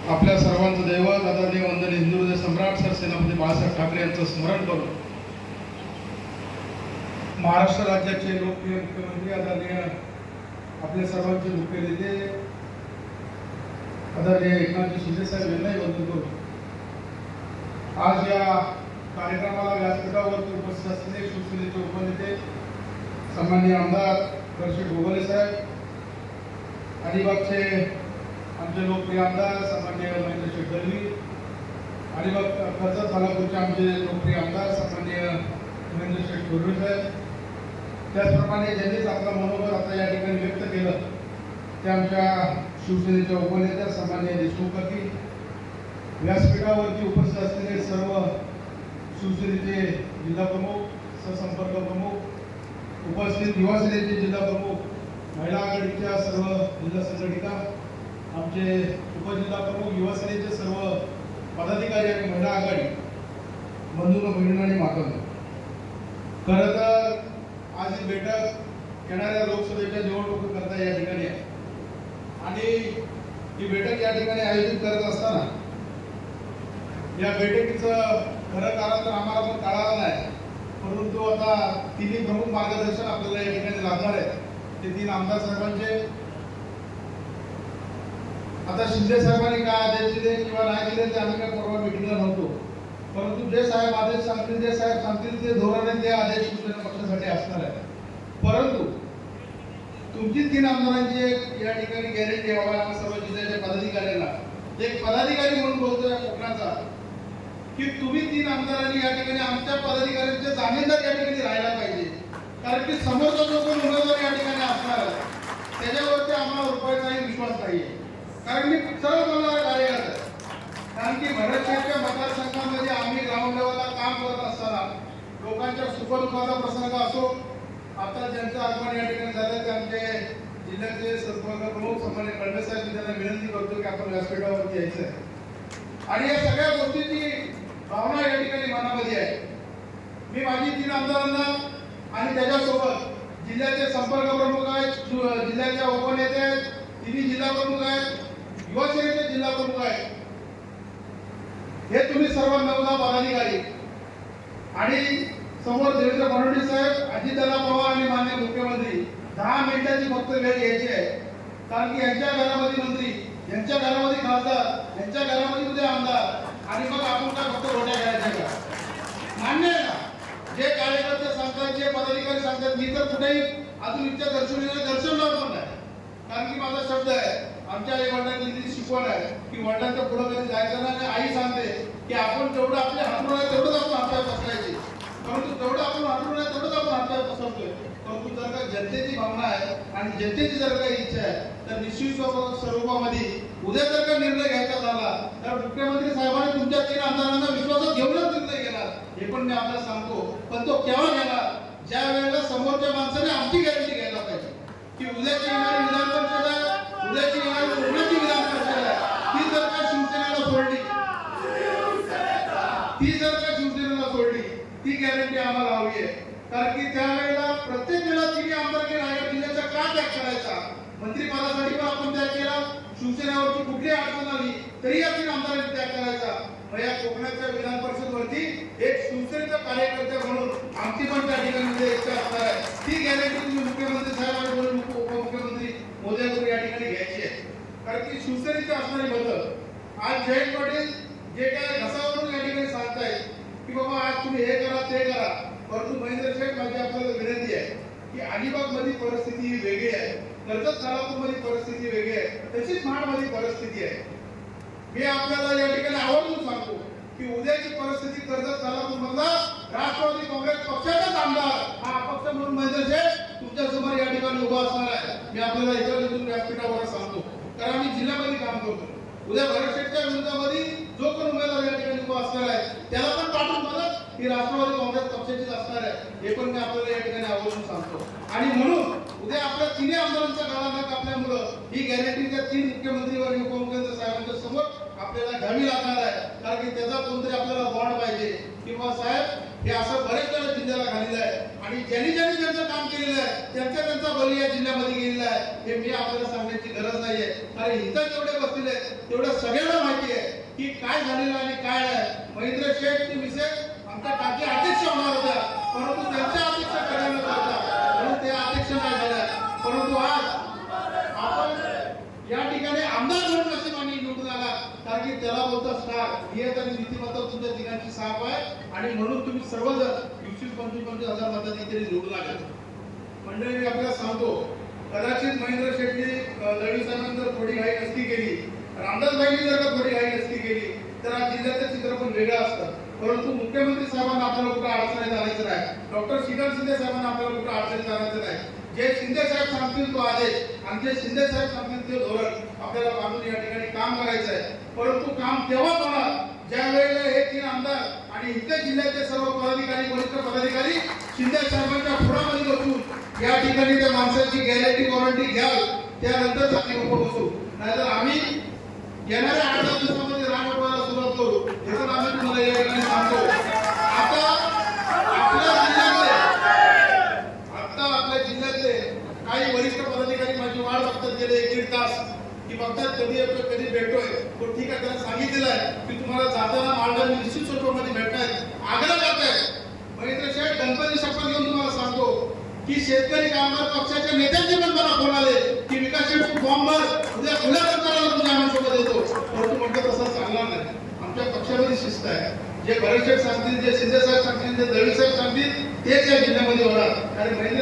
आपल्या सर्वांचं दैवत आदरणीय वंदनीय हिंदुहृदय सम्राट सरसेनापती बाळासाहेब ठाकरे यांचं स्मरण करून महाराष्ट्र राज्याचे लोकप्रिय मुख्यमंत्री आदरणीय आपल्या सर्वांचे मुख्य नेते आदरणीय एकनाथ शिंदे साहेब यांनाही वंदन करून आज या कार्यक्रमाला व्यासपीठावर उपस्थित असलेले शिवसेनेचे उपनेते सन्माननीय आमदार हर्षद गोगले साहेब, अलिबागचे आमचे लोकप्रिय आमदार सन्माननीय महेंद्र शेठ दळवी, अलिबाग कर्जत तालुक्याचे आमचे लोकप्रिय आमदार सन्माननीय महेंद्र शेठ दळवी साहेब, त्याचप्रमाणे ज्यांनीच आपला मनोबल आता या ठिकाणी व्यक्त केलं ते आमच्या शिवसेनेच्या उपनेत्या सन्माननीय देशमुख काकी, व्यासपीठावरती उपस्थित असलेले सर्व शिवसेनेचे जिल्हा प्रमुख, सहसंपर्क प्रमुख, उपस्थित युवा सेनेचे जिल्हा प्रमुख, महिला आघाडीच्या सर्व जिल्हा संघटिका, आमचे उपजिल्हा प्रमुख, युवा सेनेचे सर्व पदाधिकारी आणि महिला आघाडी बंधू बहिणी आणि मातांनो, खरं तर आज ही बैठक येणाऱ्या लोकसभेच्या निवडणुकीकरता या ठिकाणी आहे आणि ही बैठक या ठिकाणी आयोजित करत असताना या बैठकीचं खरं कारण तर आम्हाला पण कळालं नाही, परंतु आता तिन्ही प्रमुख मार्गदर्शन आपल्याला या ठिकाणी लागणार आहेत. ते तीन आमदार साहेबांचे आता शिंदे साहेबांनी काय आदेश दिले किंवा नाही दिले ते आम्ही काय परवा मिटिंगला नव्हतो, परंतु जे साहेब आदेश सांगतील, जे साहेब सांगतील ते धोरण ते आदेश शिवसेना पक्षासाठी असणार आहे. परंतु तुमची तीन आमदारांची या ठिकाणी गॅरंटी हवा आम्ही सर्व जिल्ह्याच्या पदाधिकाऱ्यांना, एक पदाधिकारी म्हणून बोलतोय कोकणाचा, की तुम्ही तीन आमदारांनी या ठिकाणी आमच्या पदाधिकाऱ्यांचे जामीनदार या ठिकाणी राहायला पाहिजे. कारण की समोरचा जो कोण उमेदवार या ठिकाणी असणार आहे त्याच्यावरती आम्हाला रुपयाचाही विश्वास नाहीये. कारण मी सर्व बोलणारा कार्यकर्ता आहे. कारण की भरतशेठच्या मतदारसंघामध्ये आम्ही ग्राउंड लेवलला काम करत असताना लोकांच्या सुखदुःखाचा प्रसंग असो, आता ज्यांचं आगमन या ठिकाणी झालं ते आमचे जिल्ह्याचे संपर्क प्रमुख सन्माननीय खंडे साहेब, त्यांना विनंती करतो की आपण व्यासपीठावरती यायचं आहे आणि या सगळ्या गोष्टींची भावना या ठिकाणी मनामध्ये आहे. मी माझी तीन आमदारांना आणि त्याच्यासोबत जिल्ह्याचे संपर्क प्रमुख आहेत, जिल्ह्याच्या उपनेते आहेत, तिन्ही जिल्हा प्रमुख आहेत, युवा सेनेचे जिल्हा प्रमुख आहेत, हे तुम्ही सर्व 9 पदाधिकारी आणि समोर देवेंद्र फडणवीस साहेब, अजितदादा पवार आणि माननीय मुख्यमंत्री 10 मिनिटांची फक्त वेळ घ्यायची आहे. कारण की यांच्या घरामध्ये मंत्री, यांच्या घरामध्ये खासदार, यांच्या घरामध्ये उद्या आमदार आणि मग आपण काय फक्त रोट्या खेळायच्या का? मान्य आहे ना? जे कार्यकर्ते सांगतात, जे पदाधिकारी सांगतात, मी तर कुठेही अजून इच्छा दर्शवणार पण नाही. कारण की माझा शब्द आहे, आमच्या आई वडिलांनी दिलेली शिकवण आहे की वडिलांच्या पुढे कधी जायचं नाही. आई सांगते की आपण जेवढं आपले हातून आहे तेवढंच आपण हातावर पसरायचे, परंतु तेवढं आपण हातून आहे तेवढंच आपण हातावर पसरतोय. परंतु जर का जनतेची भावना आहे आणि जनतेची जर काही इच्छा आहे तर निश्चित स्वरूपामध्ये उद्या जर का निर्णय घ्यायचा झाला तर मुख्यमंत्री साहेबांनी तुमच्या तीन आमदारांना विश्वासात घेऊनच निर्णय घेणार, हे पण मी आपल्याला सांगतो. पण तो केव्हा घेणार? ज्या वेळेला समोरच्या माणसाने आमची गॅरंटी घ्यायला पाहिजे की उद्याची येणारी विधान परिषद आहे, उद्याची येणारी कोकणाची विधान परिषद आहे, ती जर का शिवसेनेला सोडली, ती गॅरंटी आम्हाला हवी आहे. कारण की त्यावेळेला प्रत्येक वेळेला तिन्ही आमदारांनी रायगड जिल्ह्याचा का त्याग करायचा? मंत्रिपदासाठी पण आपण त्याग केला, शिवसेनेवरची कुठली अडचण आली तरी या तीन आमदारांनी त्याग करायचा. या कोकणाच्या विधान परिषदेवरती एक शिवसेनेचा कार्यकर्ता म्हणून आमची पण त्या ठिकाणी इच्छा असणार आहे. ती गॅरंटी तुम्ही मुख्यमंत्री साहेब आणि उपमुख्यमंत्री मोदयांकडून या ठिकाणी घ्यायची आहे. कारण की शिवसेनेची असणारी बदल आज जयंत पाटील जे काय घसावरून या ठिकाणी सांगतायत की बाबा आज तुम्ही हे करा ते करा, परंतु महेंद्र शेठ माझी आपल्याला विनंती आहे की अलिबाग मध्ये परिस्थिती ही वेगळी आहे, कर्जत तालुका मध्ये परिस्थिती वेगळी आहे, तशीच महाड मध्ये परिस्थिती आहे. मी आपल्याला या ठिकाणी आवर्जून सांगतो की उद्याची परिस्थिती कर्जत तालुका मधला राष्ट्रवादी काँग्रेस पक्षाचाच आमदार हा अपक्ष म्हणून महेंद्र शेठ तुमच्या समोर या ठिकाणी उभा असणार आहे. मी आपल्याला इथून व्यासपीठावर सांगतो, कारण आम्ही जिल्ह्यामध्ये काम करतो. उद्या भरतशेठच्या विरोधामध्ये जो कोण उमेदवार या ठिकाणी उभा असणार आहे त्याला पण पाठवून बघा ही राष्ट्रवादी काँग्रेस पक्षाचीच असणार आहे, हे पण मी आपल्याला या ठिकाणी आवर्जून सांगतो. आणि म्हणून उद्या आपल्या तिन्ही आमदारांचा गळा न कापल्यामुळं ही गॅरंटी त्या तीन मुख्यमंत्री आणि उपमुख्यमंत्री साहेबांच्या समोर आपल्याला घ्यावी लागणार आहे. कारण की त्याचा कोणतरी आपल्याला बॉन्ड पाहिजे किंवा साहेब हे असं बरेच वेळा जिल्ह्याला घालेलं आहे आणि ज्यांनी ज्यांचं काम केलेलं आहे त्यांचा बळी या जिल्ह्यामध्ये गेलेला आहे. हे मी आपल्याला सांगण्याची गरज नाहीये, कारण इथं जेवढे बसलेले तेवढ्या सगळ्यांना माहिती की काय झालेलं आणि काय आहे. महेंद्र शेठ ची विषय आमच्या टाकी अध्यक्ष होणार होत्या, परंतु त्यांच्या अध्यक्ष करायला नव्हता म्हणून ते अध्यक्ष नाही झाल्या. परंतु आज आपण या ठिकाणी आमदार म्हणून नशिबाने निवडून आला, कारण की त्याला बोलता स्टार नियत आणि नीतिमत्ता तुमच्या तिघांची साफ आहे आणि म्हणून तुम्ही सर्वजण 20-25 मतांनी तरी निवडून आले. मंडळी मी आपल्याला सांगतो, कदाचित महेंद्र शेट्टी लढी साहेबांनी जर थोडी घाई नसती केली, रामदासबाईंनी जर का थोडी घाई नसती केली तर आज जिल्ह्याचं चित्र पण वेगळं असतं. परंतु मुख्यमंत्री साहेबांना आपल्याला कुठं अडचणीत आणायचं नाही, डॉक्टर श्रीकांत शिंदे साहेबांना आपल्याला कुठं अडचणीत आणायचं नाही. जे शिंदे साहेब सांगतील तो आदेश आणि जे शिंदे साहेब सांगतील ते धोरण आपल्याला बांधून या ठिकाणी काम करायचं आहे. परंतु काम तेव्हाच होणार ज्या वेळेला हे 3 आमदार आणि इथल्या जिल्ह्याचे सर्व पदाधिकारी, वरिष्ठ पदाधिकारी शिंदे साहेबांच्या पुढामध्ये बसून या ठिकाणी त्या माणसाची गॅरंटी वॉरंटी घ्याल, त्यानंतर चांगली उभं बसू. नाहीतर आम्ही येणाऱ्या 8 दिवसामध्ये राजकारणाला सुरुवात करू, हे तर आम्ही तुम्हाला या ठिकाणी सांगतो. आता आपल्या जिल्ह्यातले काही वरिष्ठ पदाधिकारी माझी वाट बघतात गेले 1-1.5 तास की बघतात कधी येतोय कधी भेटतोय. तो ठीक आहे, त्यांना सांगितलेलं आहे की तुम्हाला जाताना मालदार निश्चित स्वरूपामध्ये भेटतायत, आग्रह करतायत. महेंद्र शेठ, गणपती शपथ घेऊन तुम्हाला सांगतो की शेतकरी कामगार पक्षाच्या नेत्यांचे पण मला फोन आले की विकास शेठ फॉर्म भर, उद्या खुल्या सरकारला तुझ्या आमच्यासोबत येतो. परंतु म्हटलं तसं चालणार नाही. आमच्या पक्षामध्ये शिस्त आहे. जे भरत शेठ सांगतील, जे शिंदे साहेब सांगतील, जे दळवी साहेब सांगतील तेच या जिल्ह्यामध्ये होणार. कारण